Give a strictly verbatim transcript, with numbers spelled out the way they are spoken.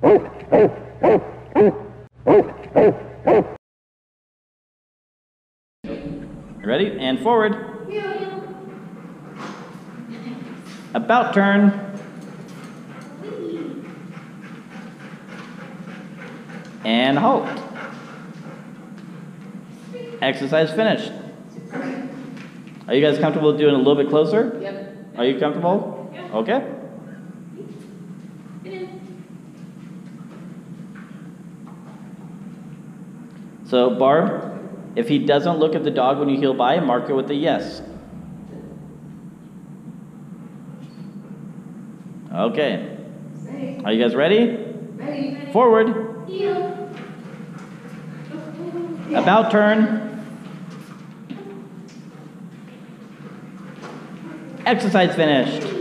Ready? And forward. About turn. And halt. Exercise finished. Are you guys comfortable doing a little bit closer? Yep. Are you comfortable? Yeah. Okay. So, Barb, if he doesn't look at the dog when you heel by, mark it with a yes. Okay. Are you guys ready? Ready. Forward. Heel. About turn. Exercise finished.